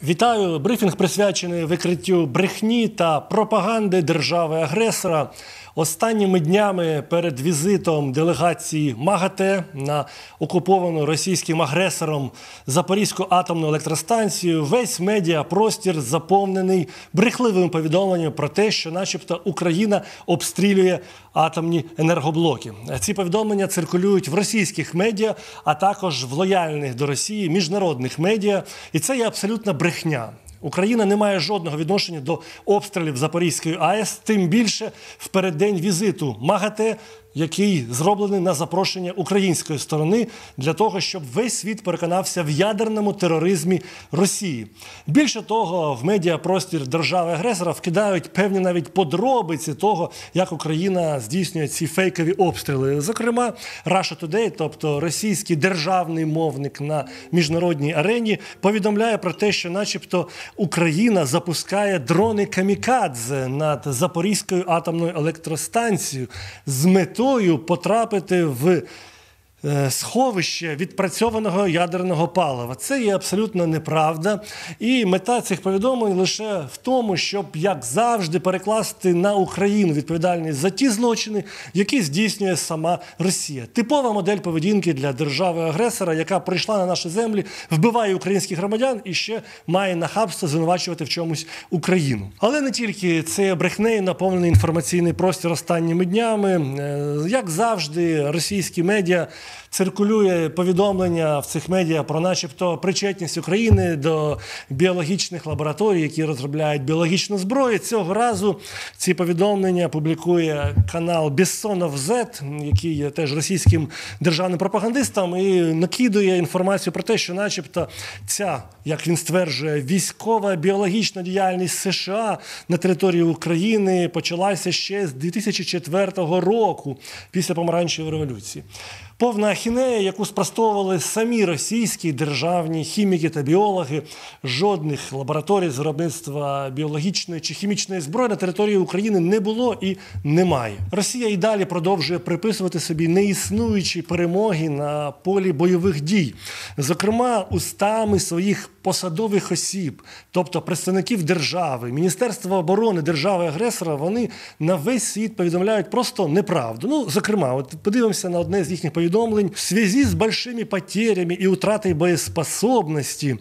Вітаю! Брифінг присвячений викриттю брехні та пропаганди держави-агресора. Останніми днями перед візитом делегації МАГАТЕ на окуповану російським агресором Запорізьку атомну електростанцію весь медіапростір заповнений брехливими повідомленнями про те, що начебто Україна обстрілює атомні енергоблоки. Ці повідомлення циркулюють в російських медіа, а також в лояльних до Росії міжнародних медіа. І це є абсолютна брехня. Україна не має жодного відношення до обстрілів Запорізької АЕС, тим більше в переддень візиту МАГАТЕ, який зроблений на запрошення української сторони для того, щоб весь світ переконався в ядерному тероризмі Росії. Більше того, в медіапростір держави-агресора вкидають певні навіть подробиці того, як Україна здійснює ці фейкові обстріли. Зокрема, Russia Today, тобто російський державний мовник на міжнародній арені, повідомляє про те, що начебто Україна запускає дрони камікадзе над Запорізькою атомною електростанцією з метою потрапити в сховище відпрацьованого ядерного палива. Це є абсолютно неправда. І мета цих повідомлень лише в тому, щоб, як завжди, перекласти на Україну відповідальність за ті злочини, які здійснює сама Росія. Типова модель поведінки для держави-агресора, яка прийшла на наші землі, вбиває українських громадян і ще має нахабство звинувачувати в чомусь Україну. Але не тільки це брехнею наповнений інформаційний простір останніми днями. Як завжди, російські медіа циркулює повідомлення в цих медіа про начебто причетність України до біологічних лабораторій, які розробляють біологічну зброю. Цього разу ці повідомлення публікує канал Бессонов Z, який є теж російським державним пропагандистом, і накидує інформацію про те, що начебто ця, як він стверджує, військова біологічна діяльність США на території України почалася ще з 2004 року, після Помаранчевої революції. Повна ахінея, яку спростовували самі російські державні хіміки та біологи. Жодних лабораторій з виробництва біологічної чи хімічної зброї на території України не було і немає. Росія і далі продовжує приписувати собі неіснуючі перемоги на полі бойових дій. Зокрема, устами своїх посадових осіб, тобто представників держави, Міністерства оборони держави-агресора, вони на весь світ повідомляють просто неправду. Зокрема, от подивимося на одне з їхніх повідомлень. В связи с большими потерями и утратой боеспособности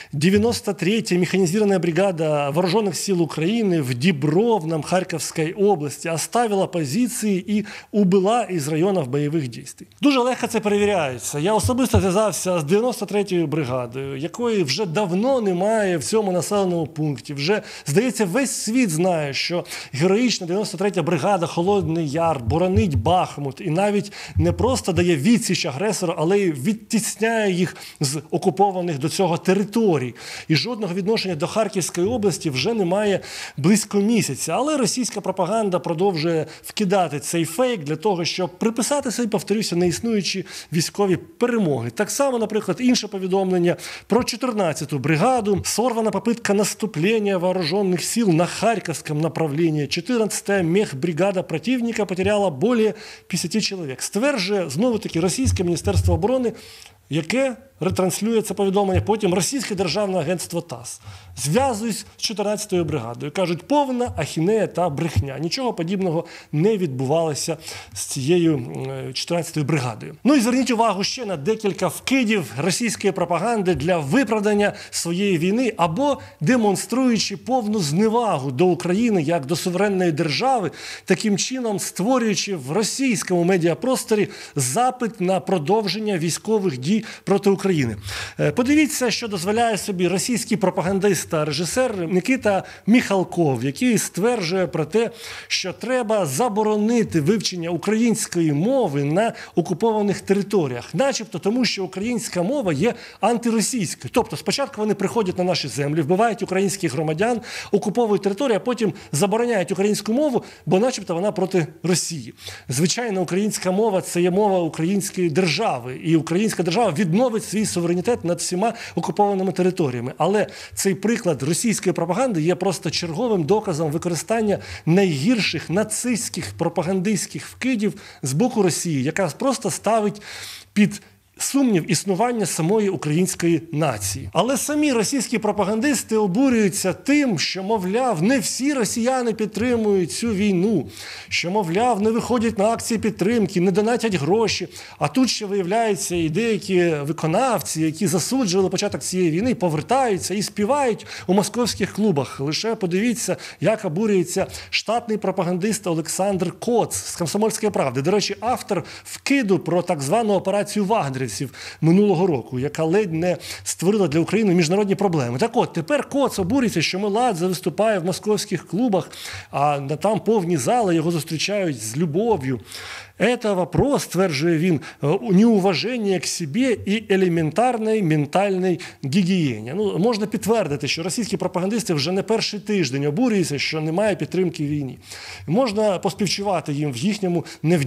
93-я механизированная бригада Вооруженных сил Украины в Дібровном Харківській області оставила позиції і убыла із районів бойових дій. Дуже легко це перевіряється. Я особисто зв'язався з 93-ю бригадою, якої вже давно немає в цьому населеному пункті. Вже, здається, весь світ знає, що героїчна 93-я бригада Холодний Яр боронить Бахмут і навіть не просто дає відсіч агресору, але й відтісняє їх з окупованих до цього територій. І жодного відношення до Харківської області вже немає близько місяця. Але російська пропаганда продовжує вкидати цей фейк для того, щоб приписати собі, повторюся, неіснуючі військові перемоги. Так само, наприклад, інше повідомлення про 14-ту бригаду. Сорвана попытка наступления вооруженных сил на Харьковском направлении. 14-я мехбригада противника потеряла более 50 чоловік. Стверджує, знову-таки, російське Міністерство оборони, яке ретранслює це повідомлення, потім російське державне агентство ТАСС. Зв'язуюсь з 14-ю бригадою. Кажуть, повна ахінея та брехня. Нічого подібного не відбувалося з цією 14-ю бригадою. І зверніть увагу ще на декілька вкидів російської пропаганди для виправдання своєї війни або демонструючи повну зневагу до України як до суверенної держави, таким чином створюючи в російському медіапросторі запит на продовження військових дій проти України. Подивіться, що дозволяє собі російський пропагандист та режисер Никита Міхалков, який стверджує про те, що треба заборонити вивчення української мови на окупованих територіях. Начебто тому, що українська мова є антиросійською. Тобто спочатку вони приходять на наші землі, вбивають українських громадян, окуповують територію, а потім забороняють українську мову, бо начебто вона проти Росії. Звичайно, українська мова – це є мова української держави. І українська держава відновить свій суверенітет над всіма окупованими територіями. Але цей приклад російської пропаганди є просто черговим доказом використання найгірших нацистських пропагандистських вкидів з боку Росії, яка просто ставить під сумнів існування самої української нації. Але самі російські пропагандисти обурюються тим, що, мовляв, не всі росіяни підтримують цю війну, що, мовляв, не виходять на акції підтримки, не донатять гроші. А тут ще виявляється і деякі виконавці, які засуджували початок цієї війни, повертаються і співають у московських клубах. Лише подивіться, як обурюється штатний пропагандист Олександр Коц з «Комсомольської правди». До речі, автор вкиду про так звану операцію вагнерівців минулого року, яка ледь не створила для України міжнародні проблеми. Так от, тепер Коц обурюється, що Меладзе виступає в московських клубах, а там повні зали його зустрічають з любов'ю. Это вопрос, стверджує він, неуваження к себе і елементарної ментальної гігієні. Можна підтвердити, що російські пропагандисти вже не перший тиждень обурюються, що немає підтримки війні. Можна поспівчувати їм в їхньому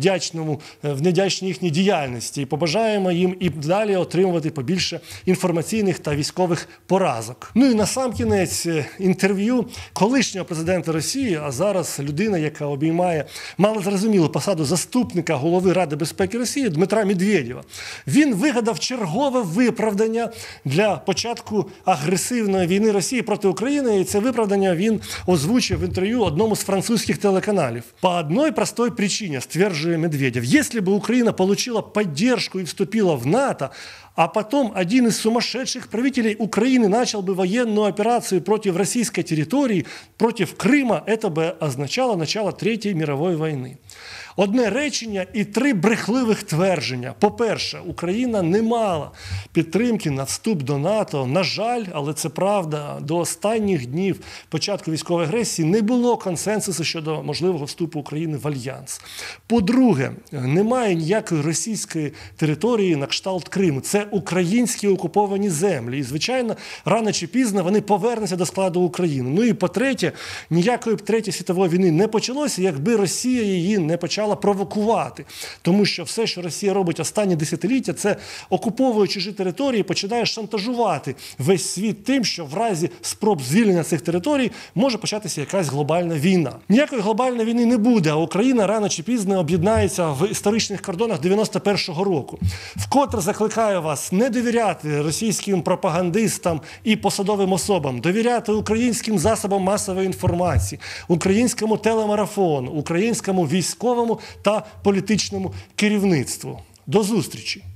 невдячній їхній діяльності і побажаємо їм і далі отримувати побільше інформаційних та військових поразок. І насамкінець інтерв'ю колишнього президента Росії, а зараз людина, яка обіймає малозрозумілу посаду заступника голови Ради безпеки Росії Дмитра Медведєва. Він вигадав чергове виправдання для початку агресивної війни Росії проти України, і це виправдання він озвучив в інтерв'ю одному з французьких телеканалів. По одной простой причине, стверджує Медведєв, если бы Украина получила поддержку и вступила в НАТО, а потом один из сумасшедших правителей Украины начал бы военную операцию против российской территории, против Крыма, это бы означало начало Третьей мировой войны. Одне речення і три брехливих твердження. По-перше, Україна не мала підтримки на вступ до НАТО. На жаль, але це правда, до останніх днів початку військової агресії не було консенсусу щодо можливого вступу України в Альянс. По-друге, немає ніякої російської території на кшталт Криму. Це українські окуповані землі. І, звичайно, рано чи пізно вони повернуться до складу України. І по-третє, ніякої Третьої світової війни не почалося, якби Росія її не почала провокувати. Тому що все, що Росія робить останні десятиліття, це окуповує чужі території, починає шантажувати весь світ тим, що в разі спроб звільнення цих територій може початися якась глобальна війна. Ніякої глобальної війни не буде, а Україна рано чи пізно об'єднається в історичних кордонах 91-го року. Вкотре закликаю вас не довіряти російським пропагандистам і посадовим особам, довіряти українським засобам масової інформації, українському телемарафону, українському військовому та політичному керівництву. До зустрічі!